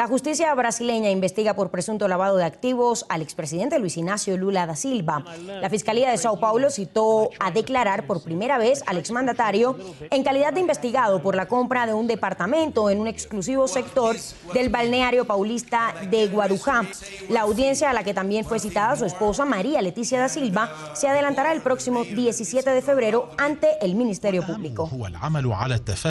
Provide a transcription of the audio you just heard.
La justicia brasileña investiga por presunto lavado de activos al expresidente Luis Ignacio Lula da Silva. La Fiscalía de Sao Paulo citó a declarar por primera vez al exmandatario en calidad de investigado por la compra de un departamento en un exclusivo sector del balneario paulista de Guarujá. La audiencia, a la que también fue citada su esposa María Leticia da Silva, se adelantará el próximo 17 de febrero ante el Ministerio Público.